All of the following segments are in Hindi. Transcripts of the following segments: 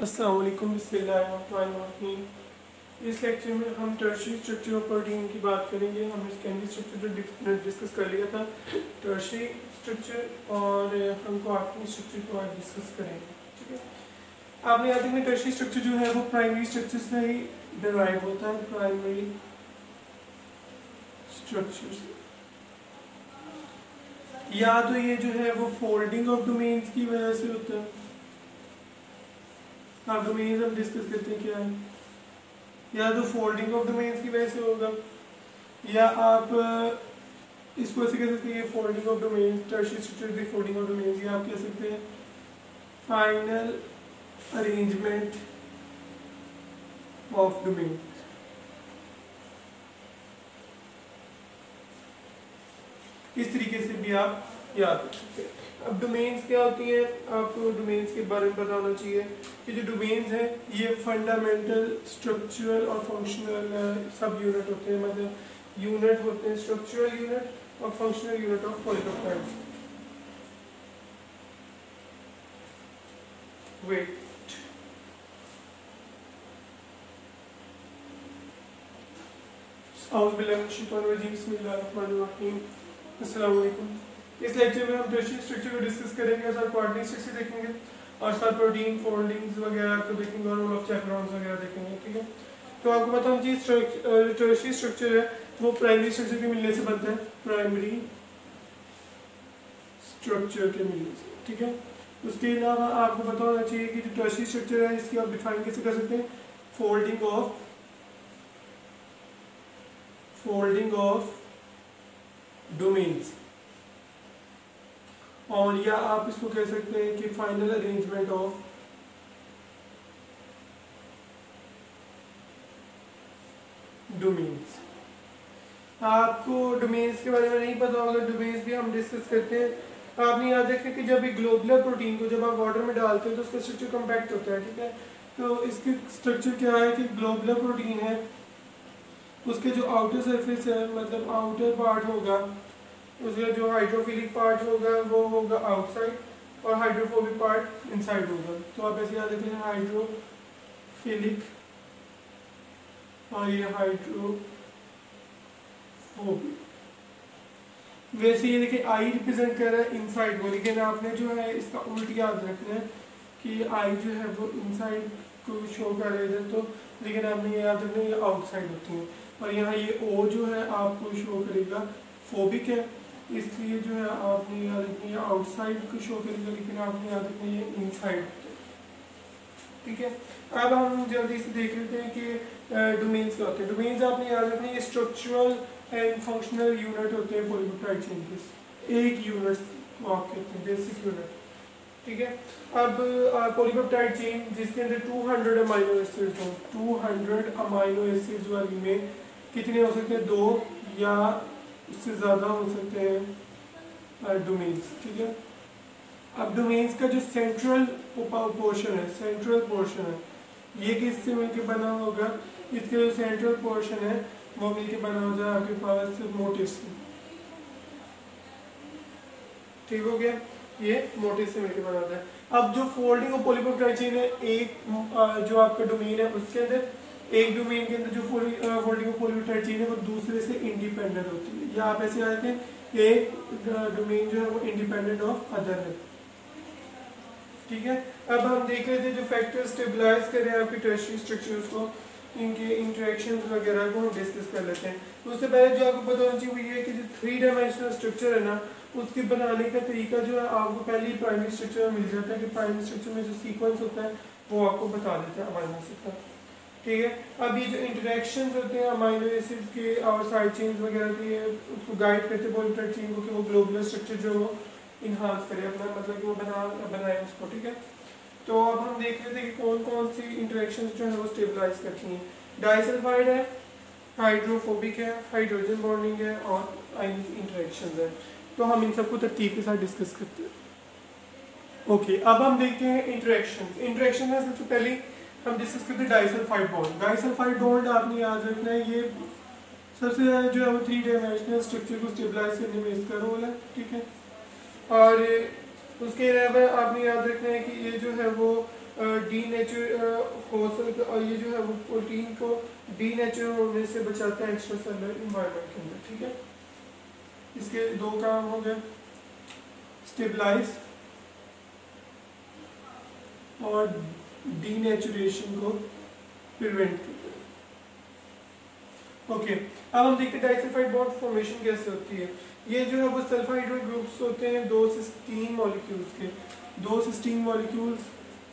अस्सलाम वालेकुम, बिस्मिल्लाहिर्रहमानिर्रहीम। इस लेक्चर में हम टर्शियरी स्ट्रक्चर ऑफ प्रोटीन की बात करेंगे। हमने सेकेंडरी स्ट्रक्चर डिस्कस कर लिया था, टर्शियरी स्ट्रक्चर, और हम क्वार्टरनरी स्ट्रक्चर को आज डिस्कस करेंगे। ठीक है, आपने याद रखना टर्शियरी स्ट्रक्चर जो है वो प्राइमरी स्ट्रक्चर से ही डिराइव होता है। प्राइमरी स्ट्रक्चर या तो ये जो है वो फोल्डिंग ऑफ डोमेन्स की वजह से होता है। आप डोमेन्स हम डिस्कस करते हैं क्या है, या तो फोल्डिंग ऑफ डोमेन्स की वजह से होगा, या आप इसको ऐसे कह सकते हैं folding of domains, tertiary structure की फोल्डिंग ऑफ डोमेन्स, या आप कह सकते हैं फाइनल अरेंजमेंट ऑफ डोमेन्स। इस तरीके से भी आप याद रख सकते हैं। अब डोमेन्स क्या होती हैं, आपको डोमेन्स के बारे में पता होना चाहिए कि जो डोमेन्स हैं ये फंडामेंटल, स्ट्रक्चरल और फंक्शनल सब यूनिट होते हैं। मतलब यूनिट होते हैं स्ट्रक्चरल यूनिट और functional unit of polypeptide. Wait अस्सलाम वालेकुम। इस लेक्चर में हम टर्शियरी स्ट्रक्चर को डिस्कस करेंगे, साथ क्वार्टरनरी स्ट्रक्चर देखेंगे और साथ प्रोटीन फोल्डिंग्स वगैरह को देखेंगे और रोल ऑफ चैपरॉन्स वगैरह देखेंगे। ठीक है, तो आपको पता होना चाहिए टर्शियरी स्ट्रक्चर है वो प्राइमरी स्ट्रक्चर के मिलने से बनता है, प्राइमरी स्ट्रक्चर के मिलने से। ठीक है, उसके अलावा आपको पता होना चाहिए कि जो टर्शियरी स्ट्रक्चर है इसकी आप डिफाइन कैसे कर सकते हैं, फोल्डिंग ऑफ डोमेन्स, और या आप इसको कह सकते हैं कि फाइनल अरेंजमेंट ऑफ डोमेन्स। आपको डोमेन्स के बारे में नहीं पता होगा, डोमेन्स भी हम डिस्कस करते हैं। आपने याद रखें कि जब एक ग्लोबुलर प्रोटीन को जब आप वाटर में डालते हैं तो उसका स्ट्रक्चर कम्पैक्ट होता है। ठीक है, तो इसकी स्ट्रक्चर क्या है कि ग्लोबुलर प्रोटीन है, उसके जो आउटर सरफेस है, मतलब आउटर पार्ट होगा, उसका जो हाइड्रोफिलिक पार्ट होगा वो होगा आउटसाइड और हाइड्रोफोबिक पार्ट इनसाइड होगा। तो आप ऐसे याद रखें हाइड्रोफिलिक और ये हाइड्रोफोबिक। वैसे ये देखिए आई रिप्रेजेंट कर रहा है इनसाइड को, लेकिन आपने जो है इसका उल्ट याद रखना है कि आई जो है वो इनसाइड को शो कर रहे थे, तो लेकिन आपने ये याद रखना है ये आउटसाइड होती है। और यहाँ ये ओ जो है आपको शो करेगा फोबिक है, इसलिए जो है आपने याद रखना है आउटसाइड को शो करेगा, लेकिन आपने याद रखना है ये इनसाइड। ठीक है, अब हम जल्दी से देख लेते हैं कि डोमेन्स क्या होते हैं। डोमेन्स आपने याद रखना है ये स्ट्रक्चरल एंड फंक्शनल यूनिट होते हैं पॉलीपेप्टाइड चेन के, एक यूनिट को आप कहते हैं बेसिक यूनिट। ठीक है, अब पॉलीपेप्टाइड चेन जिसके अंदर 200 अमाइनो एसिड्स हो, 200 अमाइनो एसिड्स वाली में कितने हो सकते हैं, 2 या उससे ज़्यादा हो सकते हैं डोमेन्स। ठीक है, अब डोमेन्स का जो सेंट्रल पोर्शन है, ये किससे मिलकर बना होगा, इसके जो सेंट्रल पोर्शन है वो मिलकर बना हो जाए आपके पास मोटिव से। ठीक हो गया, ये मोटिव से मिलकर बना होता है। अब जो फोल्डिंग ऑफ पॉलीपेप्टाइड चेन है, एक जो आपका डोमेन है उसके अंदर, एक डोमेन के अंदर जो फोल्डिंग ऑफ पॉलीपेप्टाइड चेन है वो दूसरे से इंडिपेंडेंट होती है, या आप ऐसे आते हैं एक डोमेन जो है वो इंडिपेंडेंट ऑफ अदर है। ठीक है, अब हम देख रहे थे जो फैक्टर्स स्टेबलाइज कर रहे हैं आपके टर्शियरी स्ट्रक्चर्स को, इनके इंटरेक्शंस वगैरह को हम डिस्कस कर लेते हैं। तो उससे पहले जो आपको पता होना चाहिए वो ये है कि जो 3 डायमेंशनल स्ट्रक्चर है ना, उसके बनाने का तरीका जो है आपको पहले ही प्राइमरी स्ट्रक्चर में मिल जाता है कि प्राइमरी स्ट्रक्चर में जो सीक्वेंस होता है वो आपको बता देता है अमाइनो एसिड का। ठीक है, अब ये जो इंटरेक्शंस होते हैं अमाइनो एसिड के और साइड चेन्स वगैरह के, उसको गाइड करते हैं पॉलीपेप्टाइड चेन को कि वो ग्लोबुलर स्ट्रक्चर जो वो इन्हांस करे अपना, मतलब कि वो बनाए उसको। ठीक है, तो अब हम देख लेते हैं कि कौन कौन सी इंटरेक्शंस जो है वो स्टेबलाइज करती हैं। डाइसल्फाइड है, हाइड्रोफोबिक है, हाइड्रोजन बॉन्डिंग है और आयनिक इंटरेक्शंस है। तो हम इन सबको तरतीब के साथ डिस्कस करते हैं। ओके, अब हम देखते हैं इंटरेक्शन में सबसे पहले हम डिस्कस करते हैं डाइसल्फाइड बॉन्ड। डाइसल्फाइड बॉन्ड आपने याद रखना है ये सबसे ज़्यादा जो है वो 3 डायमेंशनल स्ट्रक्चर को स्टेबलाइज करने में इसका रोल है। ठीक है, और उसके अलावा आपने याद रखना है कि ये जो है वो डीनेचर हो सकता, और ये जो है वो प्रोटीन को डीनेचर होने से बचाता है एक्स्ट्रा सेलुलर इन्वायरमेंट के अंदर, ठीक है। इसके दो काम हो गए, स्टेबलाइज और डीनेचुरेशन को प्रिवेंट करते हैं। ओके, अब हम देखते हैं डाइसल्फाइड बॉन्ड फॉर्मेशन कैसे होती है। ये जो है वो सल्फाइड ग्रुप्स होते हैं दो सिस्टीन मॉलिक्यूल्स के, दो सिस्टीन मॉलिक्यूल्स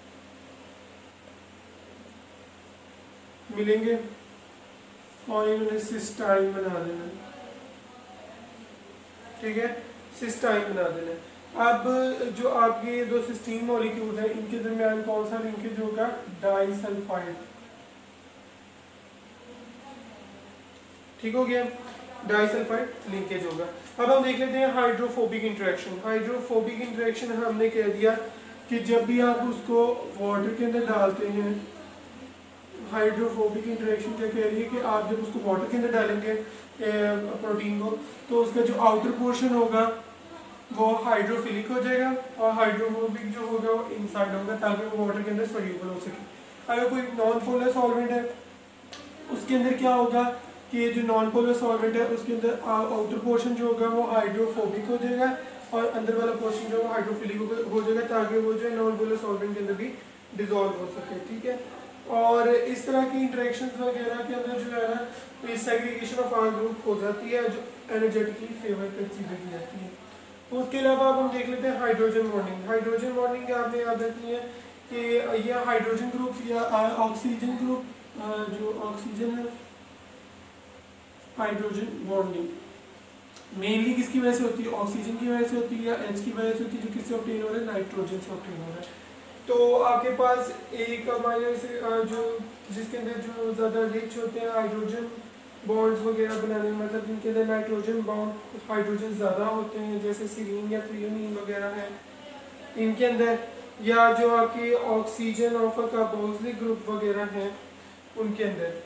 मिलेंगे और इन्होंने सिस्टाइन बना देना, ठीक है, सिस्टाइन बना देना। अब जो आपके दो सिस्टीन मॉलिक्यूल हैं इनके दरमियान कौन सा लिंकेज होगा, डाइसल्फाइड, ठीक हो गया, डाइसल्फाइड लिंकेज होगा। अब हम देख लेते हैं हाइड्रोफोबिक इंटरेक्शन। हाइड्रोफोबिक इंटरेक्शन हमने कह दिया कि जब भी आप उसको वाटर के अंदर डालते हैं, हाइड्रोफोबिक इंटरेक्शन क्या कह रही है कि आप जब उसको वाटर के अंदर डालेंगे प्रोटीन को, तो उसका जो आउटर पोर्शन होगा वो हाइड्रोफिलिक हो जाएगा और हाइड्रोफोबिक जो होगा वो इनसाइड होगा, ताकि वो वाटर के अंदर सोल्यूबल हो सके। अगर कोई नॉन पोलर सॉल्वेंट है उसके अंदर क्या होगा कि ये जो नॉन पोलर सॉल्वेंट है उसके अंदर आउटर पोर्शन जो होगा वो हाइड्रोफोबिक हो जाएगा और अंदर वाला पोर्शन जो है हाइड्रोफिलिक हो जाएगा, ताकि वो जो है नॉन पोलर सॉल्वेंट के अंदर भी डिजोल्व हो सके, ठीक है। और इस तरह की इंटरेक्शंस वगैरह के अंदर जो है ना सेग्रीगेशन ऑफ आर ग्रुप हो जाती है, जो एनर्जेटिकली फेवर कर चीज़ें की जाती है। उसके अलावा अब हम देख लेते हैं हाइड्रोजन बॉन्डिंग। हाइड्रोजन बॉन्डिंग आपने याद रखनी है कि यह हाइड्रोजन ग्रुप या ऑक्सीजन ग्रुप, जो ऑक्सीजन है, हाइड्रोजन बॉन्डिंग मेनली किसकी वजह से होती है, ऑक्सीजन की वजह से होती है या एच की वजह से होती है, जो किससे ऑब्टेन हो रहा है, नाइट्रोजन से ऑब्टेन हो रहा है। तो आपके पास एक अमाइनो एसिड जो जिसके अंदर जो ज़्यादा रिच होते हैं हाइड्रोजन बॉन्ड्स वगैरह बनाने में, मतलब जिनके अंदर नाइट्रोजन बॉन्ड हाइड्रोजन ज़्यादा होते हैं, जैसे सीरीन या थ्रियोनीन वगैरह है इनके अंदर, या जो आपके ऑक्सीजन ऑफ कार्बोक्सिलिक ग्रुप वगैरह हैं उनके अंदर,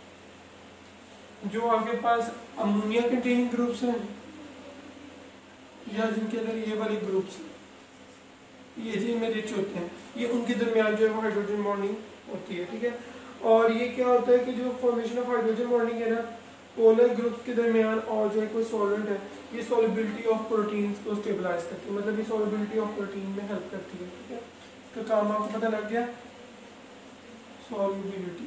जो आपके पास अमोनिया कंटेनिंग ग्रुप्स हैं या जिनके अंदर ये वाले ग्रुप्स ये जिनमें रिच होते हैं, ये उनके दरमियान जो है वो हाइड्रोजन बॉन्डिंग होती है, ठीक है। और ये क्या होता है कि जो फॉर्मेशन ऑफ हाइड्रोजन बॉन्डिंग है ना पोलर ग्रुप्स के दरमियान, और जो है कोई सॉल्वेंट है ये सॉल्युबिलिटी ऑफ प्रोटीन्स को स्टेबलाइज करती है, मतलब ये सॉल्युबिलिटी ऑफ प्रोटीन में हेल्प करती है, ठीक है। इसका काम आपको पता लग गया, सॉल्युबिलिटी,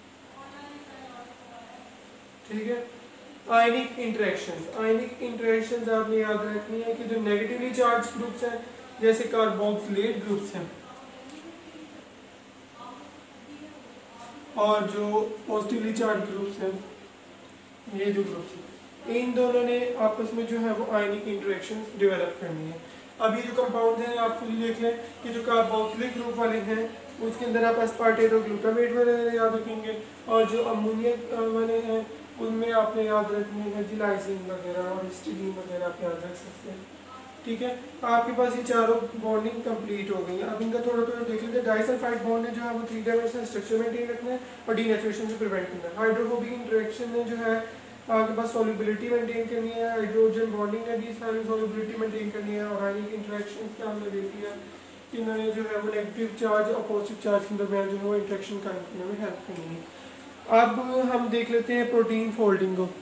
ठीक है। आयनिक इंटरेक्शंस, आयनिक इंटरेक्शंस आपने याद रखनी है कि जो नेगेटिवली चार्ज ग्रुप्स हैं जैसे कार्बोक्सिलेट ग्रुप्स हैं और जो पॉजिटिवली चार्ज ग्रुप्स हैं, ये जो ग्रुप्स हैं इन दोनों ने आपस में जो है वो आयनिक इंटरेक्शंस डेवलप करनी है। अब ये जो कंपाउंड हैं आप खुद देख लें कि जो कार्बोक्सिलिक ग्रुप वाले हैं उसके अंदर आप एस्पार्टेट और ग्लूटामेट वगैरह याद रखेंगे, और जो अमोनिया वाले हैं उनमें आपने याद रखनी है लाइसिन वगैरह और हिस्टीडीन वगैरह आप याद रख सकते हैं, ठीक है। आपके पास ये चारों बॉन्डिंग कंप्लीट हो गई है। अब इनका थोड़ा थोड़ा देख लेते हैं। डाइसल्फाइड बॉन्ड ने जो है वो 3 डायमेंशनल स्ट्रक्चर मेंटेन रखना है और डीनेचुरेशन से प्रिवेंट करना है। हाइड्रोफोबिक इंटरेक्शन ने जो है आपके पास सॉल्युबिलिटी मेंटेन करनी है, हाइड्रोजन बॉन्डिंग ने भी सारी सॉल्युबिलिटी मेंटेन करनी है, और आयनिक इंटरेक्शंस क्या हमने देख लिया इन्होंने जो है वो नेगेटिव चार्ज और पॉजिटिव चार्ज के दरमियान जो है वो इंटरेक्शन कायम करने में हेल्प करनी है। अब हम देख लेते हैं प्रोटीन फोल्डिंग को।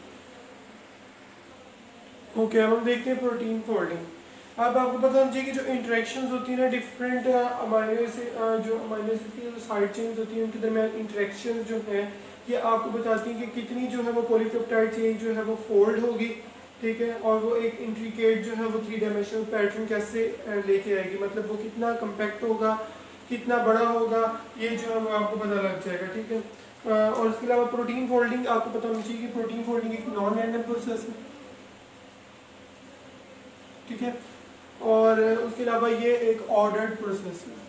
ओके, अब हम देखते हैं प्रोटीन फोल्डिंग। अब आपको पता होना चाहिए कि जो इंटरेक्शंस होती है ना डिफरेंट अमाइनो एसिड जो अमाइनो एसिड की जो साइड चेन्स होती हैं उनके दरमियान इंटरेक्शंस जो हैं ये आपको बताती हैं कि कितनी जो है वो पॉलीपेप्टाइड चेन जो है वो फोल्ड होगी, ठीक है, और वो एक इंट्रिकेट जो है वो 3 डायमेंशनल पैटर्न कैसे लेके आएगी, मतलब वो कितना कम्पैक्ट होगा, कितना बड़ा होगा, ये जो है वो आपको पता लग जाएगा, ठीक है। और इसके अलावा प्रोटीन फोल्डिंग आपको पता होना चाहिए कि प्रोटीन फोल्डिंग एक नॉन रैंडम प्रोसेस है, ठीक है, और उसके अलावा ये एक ऑर्डर्ड प्रोसेस है,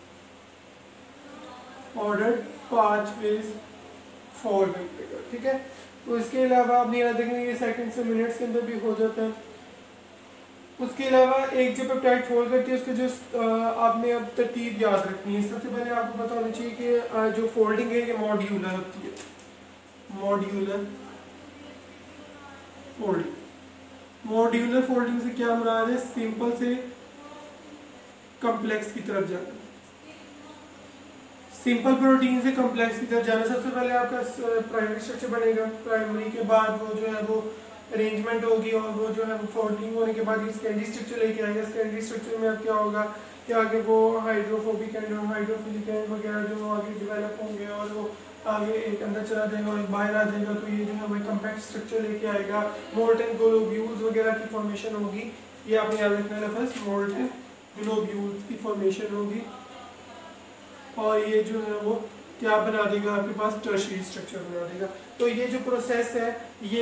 ऑर्डर्ड 5 फेज फोल्डिंग, ठीक है। तो इसके अलावा आपने याद रखेंगे ये सेकंड से मिनट्स के अंदर भी हो जाता है। उसके अलावा एक जो पेप्टाइड फोल्ड करती है उसके जो आपने अब तरतीब याद रखनी है। सबसे पहले आपको पता होना चाहिए कि जो फोल्डिंग है ये मॉड्यूलर होती है, मॉड्यूलर फोल्डिंग। मॉड्यूलर फोल्डिंग से क्या मुराद है, सिंपल से कॉम्प्लेक्स की तरफ जाना। सिंपल प्रोटीन से कॉम्प्लेक्स की तरफ जाना, सबसे पहले आपका प्राइमरी स्ट्रक्चर बनेगा, प्राइमरी के बाद वो जो है वो अरेंजमेंट होगी और वो जो है फोल्डिंग होने के बाद ये सेकेंडरी स्ट्रक्चर लेके आएगा। सेकेंडरी स्ट्रक्चर में अब क्या होगा कि आगे वो हाइड्रोफोबिक एंड हाइड्रोफिलिक एंड वगैरह जो आगे डेवलप होंगे और वो आगे एक अंदर चला जाएगा और एक बाहर आ जाएगा, तो ये जो है वो कम्पैक्ट स्ट्रक्चर लेके आएगा। मोल्टन ग्लोब्यूल्स वगैरह की फॉर्मेशन होगी, ये आपने याद रखना लफ्ज़, मोल्टन ग्लोब्यूल्स की फॉर्मेशन होगी और ये जो है वो क्या बना देगा आपके पास, टर्शियरी स्ट्रक्चर बना देगा। तो ये जो प्रोसेस है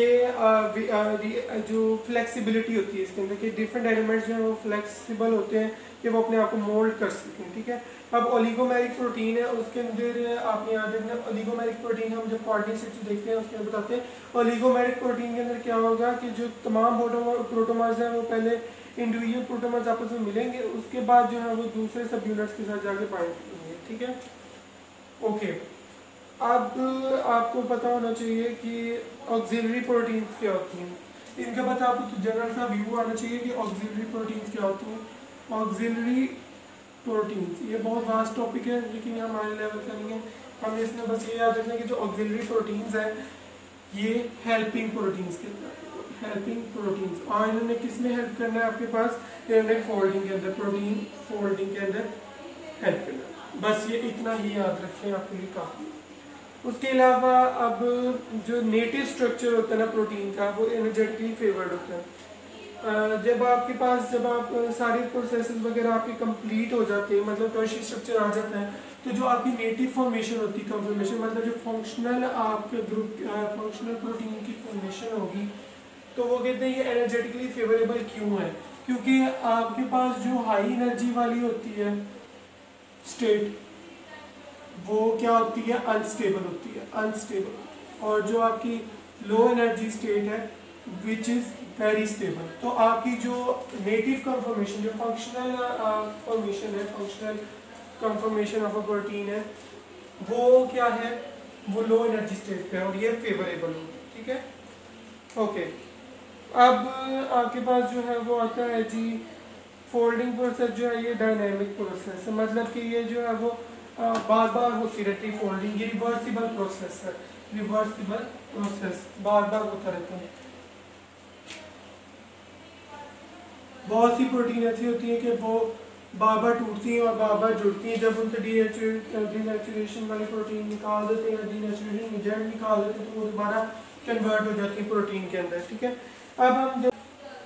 ये जो फ्लेक्सिबिलिटी होती है इसके अंदर कि डिफरेंट एलिमेंट्स जो हैं वो फ्लेक्सिबल होते हैं कि वो अपने आप को मोल्ड कर सकें, ठीक है। अब ओलिगोमेरिक प्रोटीन है, उसके अंदर आपने याद रखना ओलिगोमेरिक प्रोटीन हम जब कोऑर्डिनेट स्ट्रक्चर देखते हैं उसके अंदर बताते हैं ओलिगोमेरिक प्रोटीन के अंदर क्या होगा कि जो तमाम प्रोटोमर्स हैं वो पहले इंडिविजुअल प्रोटोमर्स आपस में मिलेंगे, उसके बाद जो है वो दूसरे सब यूनिट्स के साथ जाके बाइंड करेंगे, ठीक है। ओके, अब आपको पता होना चाहिए कि ऑक्सिलरी प्रोटीन्स क्या होती हैं, इनके बाद आपको जनरल सा व्यू आना चाहिए कि ऑक्सिलरी प्रोटीन्स क्या होती हैं। ऑक्सिलरी प्रोटीन्स ये बहुत वास्ट टॉपिक है लेकिन ये हमारे लेवल का नहीं है, हमें इसमें बस ये याद रखना है कि जो ऑक्सिलरी प्रोटीन्स हैं ये हेल्पिंग प्रोटीन्स के अंदर, हेल्पिंग प्रोटीन्स, और इन्होंने किस में हेल्प करना है आपके पास, इन्होंने फोल्डिंग के अंदर, प्रोटीन फोल्डिंग के अंदर हेल्प करना है। बस ये इतना ही याद रखें, आपके लिए काफ़ी। उसके अलावा अब जो नेटिव स्ट्रक्चर होता है ना प्रोटीन का वो एनर्जेटिकली फेवर्ड होता है। जब आपके पास जब आप सारे प्रोसेसेस वगैरह आपके कंप्लीट हो जाते हैं, मतलब टर्शियरी स्ट्रक्चर आ जाता है, तो जो आपकी नेटिव फॉर्मेशन होती है, कंफर्मेशन मतलब जो फंक्शनल आपके ग्रुप फंक्शनल प्रोटीन की फॉर्मेशन होगी, तो वो कहते हैं ये एनर्जेटिकली फेवरेबल क्यों है, क्योंकि आपके पास जो हाई एनर्जी वाली होती है स्टेट वो क्या होती है, अनस्टेबल होती है, अनस्टेबल, और जो आपकी लो एनर्जी स्टेट है विच इज़ वेरी स्टेबल। तो आपकी जो नेटिव कंफर्मेशन, जो फंक्शनल फॉर्मेशन है, functional conformation of a protein है, वो क्या है, वो लो एनर्जी स्टेट पे है और ये फेवरेबल होगी, ठीक है। ओके, अब आपके पास जो है वो आता है जी फोल्डिंग प्रोसेस, जो है ये डायनामिक प्रोसेस है, मतलब कि ये जो है वो बार बार होती रहती है फोल्डिंग, ये रिवर्सिबल प्रोसेस है, रिवर्सिबल प्रोसेस बार बार होता रहता है। बहुत सी प्रोटीन ऐसी होती है कि वो बार बार टूटती हैं और बार बार जुड़ती हैं, जब उनसे डीनेचुरेशन वाली प्रोटीन निकाल देते हैं, डीनेचुरेशन एजेंट निकाल देते हैं, तो वो दोबारा कन्वर्ट हो जाती है प्रोटीन के अंदर, ठीक है। अब हम जब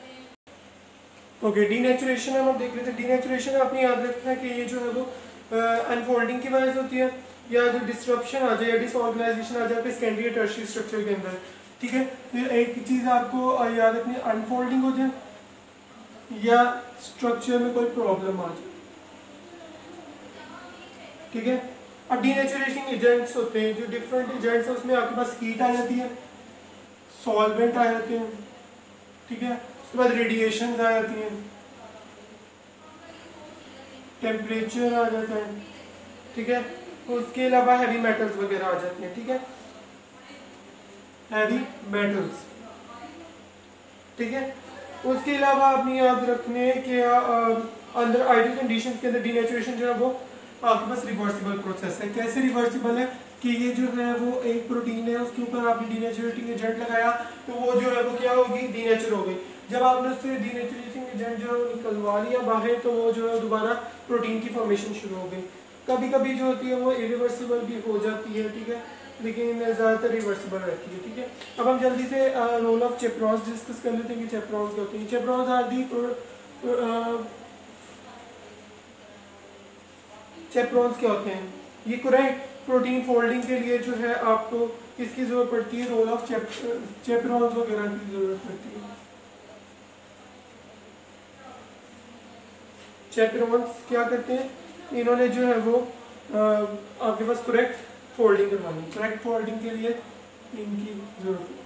ओके डीनेचुरेशन हम देख लेते हैं। डीनेचुरेशन आपने याद रखना है कि ये जो है वो अनफोल्डिंग की वजह से होती है, या जो डिस्ट्रप्शन आ जाए या डिसऑर्गेनाइजेशन आ जाए सेकेंडरी टर्शियरी स्ट्रक्चर के अंदर, ठीक है। तो एक चीज़ आपको याद रखनी है, अनफोल्डिंग हो जाए या स्ट्रक्चर में कोई प्रॉब्लम आ जाए, ठीक है। अब डीनेचुरेशन एजेंट्स होते हैं, जो डिफरेंट एजेंट्स हैं उसमें आपके पास हीट आ जाती है, सॉल्वेंट आ जाते हैं, ठीक है। उसके बाद रेडिएशन आ जाती हैं, टेम्परेचर आ जाता है, ठीक है। उसके अलावा हैवी मेटल्स वगैरह आ जाती हैं, ठीक है, हैवी मेटल्स, ठीक है। उसके अलावा आपने याद रखने कि अंदर आइडियल कंडीशंस के अंदर डीनेचुरेशन जो है वो आपके पास रिवर्सिबल प्रोसेस है। कैसे रिवर्सिबल है कि ये जो है वो एक प्रोटीन है, उसके ऊपर आपने डीनेचुरेटिंग एजेंट लगाया तो वो जो है वो क्या होगी, डीनेचर हो गई। जब आपने उससे डीनेचुरेटिंग एजेंट जो है निकलवा लिया बाहर, तो वो जो है दोबारा प्रोटीन की फॉर्मेशन शुरू हो गई। कभी कभी जो होती है वो इरिवर्सिबल भी हो जाती है, ठीक है, लेकिन ज़्यादातर रिवर्सिबल रहती है, ठीक है। अब हम जल्दी से रोल ऑफ चेपरॉन्स डिस्कस कर लेते हैं कि चेपरॉन्स क्या होती हैं। चेपरॉन्स आर दी चेपरॉन्स क्या होते हैं, ये करेक्ट प्रोटीन फोल्डिंग के लिए जो है आपको किसकी जरूरत पड़ती है, रोल ऑफ चेपरॉन्स वगैरह की जरूरत पड़ती है। चेपरॉन्स क्या करते हैं, इन्होंने जो है वो आपके पास करेक्ट फोल्डिंग करवानी, करेक्ट फोल्डिंग के लिए इनकी जरूरत है,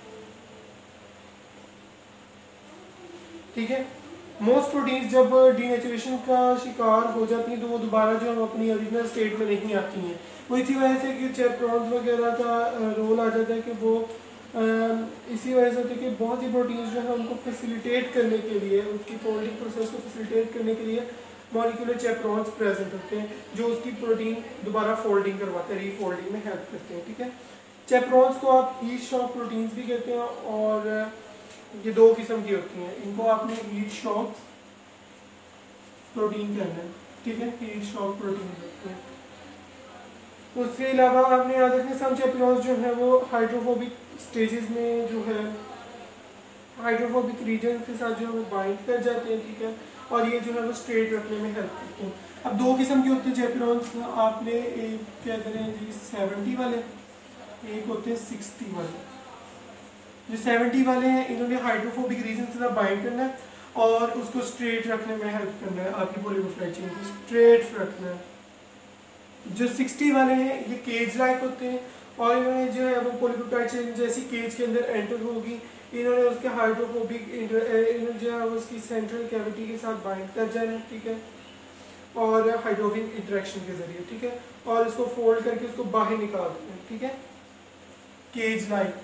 ठीक है। मोस्ट प्रोटीन्स जब डीनेचुरेशन का शिकार हो जाती हैं तो वो दोबारा जो हम अपनी ओरिजिनल स्टेट में नहीं आती हैं। वो इसी वजह से कि चेपरॉन्स वगैरह का रोल आ जाता है कि वो इसी वजह से होती है कि बहुत सी प्रोटीन्स जो है उनको फैसिलिटेट करने के लिए, उसकी फोल्डिंग प्रोसेस को फैसिलिटेट करने के लिए मॉलिक्यूलर चैपरॉन्स प्रेजेंट होते हैं जो उसकी प्रोटीन दोबारा फोल्डिंग करवाते हैं, रीफोल्डिंग में हेल्प करते हैं। ठीक है, चैपरॉन्स को आप हीट शॉक प्रोटीन्स भी कहते हैं और ये दो किस्म की होती हैं, इनको आपने हीट शॉक प्रोटीन कहना है। ठीक है, हीट शॉक प्रोटीन होते हैं। उसके अलावा आपने याद रखना सम चैपरॉन्स जो है वो हाइड्रोफोबिक स्टेजेस में जो है हाइड्रोफोबिक रीजन के साथ जो है वो बाइंड कर जाते हैं। ठीक है, और ये जो है वो स्ट्रेट रखने में हेल्प करते हैं। अब दो किस्म के होते हैं चैपरॉन्स, आपने एक क्या करें जी 70 वाले, एक होते हैं 60 वाले। जो 70 वाले हैं इन्होंने हाइड्रोफोबिक रीजन के साथ बाइंड करना है और उसको स्ट्रेट रखने में हेल्प करना है, आपकी पॉलीपेप्टाइड चेन को स्ट्रेट रखना है। जो 60 वाले हैं ये केज लाइक होते हैं और इन्होंने जो है वो पॉलीपेप्टाइड चेन जैसी केज के अंदर एंटर होगी, इन्होंने उसके हाइड्रोफोबिक जो है उसकी सेंट्रल कैविटी के साथ बाइंड कर जाना है। ठीक है, और हाइड्रोफिक इंटरेक्शन के जरिए। ठीक है, और इसको फोल्ड करके उसको बाहर निकाल देना है। ठीक है, केज लाइक।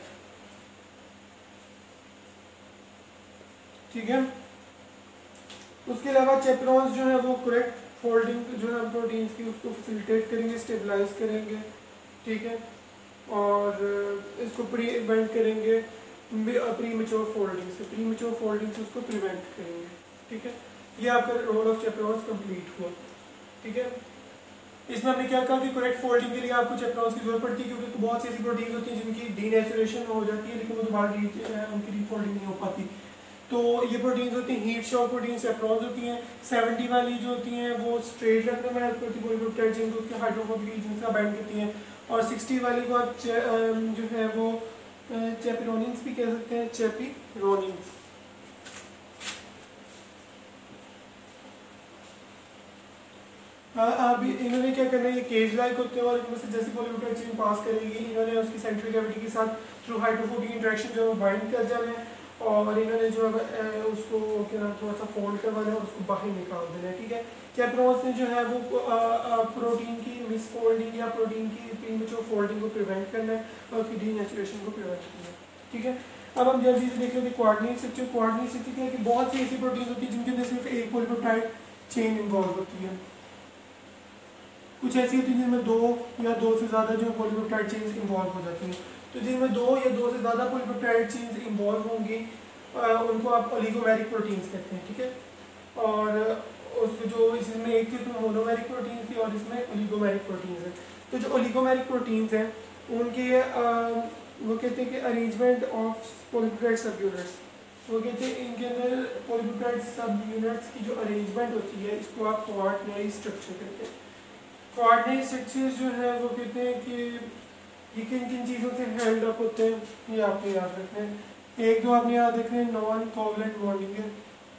ठीक है, उसके अलावा चैपरॉन्स जो है वो करेक्ट फोल्डिंग जो है प्रोटीन्स की उसको फैसिलिटेट करेंगे, स्टेबलाइज करेंगे। ठीक है, और इसको प्रिवेंट करेंगे प्रीमेच्योर फोल्डिंग से, प्रीमेच्योर फोल्डिंग से उसको प्रिवेंट करेंगे। ठीक है, ये आपका रोल ऑफ चैपरॉन्स कंप्लीट हुआ। ठीक है, इसमें हमने क्या कहा कि करेक्ट फोल्डिंग के लिए आपको चैपरॉन्स की जरूरत पड़ती है क्योंकि बहुत सी ऐसी प्रोटीन्स होती हैं जिनकी डीनेचुरेशन हो जाती है लेकिन वो दोबारा उनकी रीफोल्डिंग नहीं हो पाती। तो ये प्रोटीन्स होती हैं हीट शॉक प्रोटीन्स, चैपरॉन्स होती हैं। 70 वाली जो होती हैं वो स्ट्रेट रखने में हेल्प करती है पॉलीपेप्टाइड चेन को, उसके हाइड्रोफोबिक रीजन का बाइंड करती हैं। और 60 वाली को आप जो है वो चैपिरोनिन्स भी कह सकते हैं, चैपिरोनिन्स। अब इन्होंने क्या करना है, ये केज लाइक होते हैं और इनमें से जैसे पॉलीपेप्टाइड चेन पास करेगी इन्होंने उसकी सेंट्रल कैविटी के साथ थ्रू हाइड्रोफोबिक इंटरेक्शन जो है बाइंड कर जाना है और इन्होंने जो है उसको क्या नाम थोड़ा सा फोल्ड करवाना है और उसको बाहर निकाल देना है। ठीक है, चैपरॉन्स ने जो है वो प्रोटीन की मिसफोल्डिंग या प्रोटीन की प्रीमेच्योर फोल्डिंग को प्रिवेंट करना है और उसकी डीनेचुरेशन को प्रिवेंट करना है। ठीक है, अब हम जल्दी से देख लेते हैं कोऑर्डिनेट स्ट्रक्चर। कोऑर्डिनेट स्ट्रक्चर क्या है कि बहुत सी ऐसी प्रोटीन होती है जिनके अंदर सिर्फ एक पॉलीपेप्टाइड चेन इन्वॉल्व होती है। कुछ ऐसी होती है जिनमें दो या दो से ज़्यादा जो पॉलीपेप्टाइड चेन्स इन्वॉल्व हो जाती हैं। तो जिनमें दो या दो से ज़्यादा पॉलीपेप्टाइड चेन्स इन्वॉल्व होंगी उनको आप ओलिगोमेरिक प्रोटीन्स कहते हैं। ठीक है, और उसमें जो इसमें एक इसमें मोनोमेरिक प्रोटीन्स थी और इसमें ओलिगोमेरिक प्रोटीन्स हैं। तो जो ओलिगोमेरिक प्रोटीन्स हैं उनके वो कहते हैं कि arrangement of polypeptide subunits, वो कहते हैं इनके अंदर पॉलीपेप्टाइड सब यूनिट्स की जो अरेंजमेंट होती है इसको आप कोऑर्डिनेट स्ट्रक्चर कहते हैं। कोऑर्डिनेट स्ट्रक्चर जो है वो कहते हैं कि ये किन किन चीज़ों से हेल्ड अप होते हैं, ये आपने याद रखना है। एक दो आपने याद रखना है, नॉन कोवलेंट बॉन्डिंग है,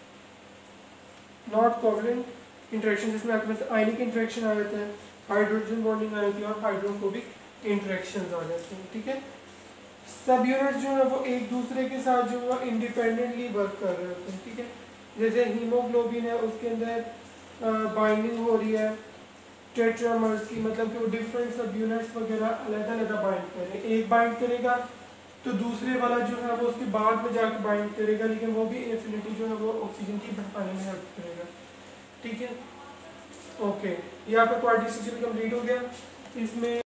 नॉट कोवलेंट इंटरेक्शन जिसमें आपके पास आयनिक इंटरेक्शन आ जाता है, हाइड्रोजन बॉन्डिंग आ जाती है और हाइड्रोफोबिक इंटरेक्शन आ जाते हैं। ठीक है, सब यूनिट जो है वो एक दूसरे के साथ जो है इंडिपेंडेंटली वर्क कर रहे होते हैं। ठीक है, जैसे हीमोग्लोबिन है उसके अंदर बाइंडिंग हो रही है टेट्रामर्स की, मतलब कि वो डिफरेंट सब यूनिट्स वगैरह अलग-अलग बाइंड कर रहे हैं। एक बाइंड करेगा तो दूसरे वाला जो है वो उसके बाद में जाकर बाइंड करेगा लेकिन वो भी एफिनिटी जो है वो ऑक्सीजन की बढ़ाने में हेल्प करेगा। ठीक है, ओके, ये आपका क्वाड्रेटिक स्ट्रक्चर कंप्लीट हो गया। इसमें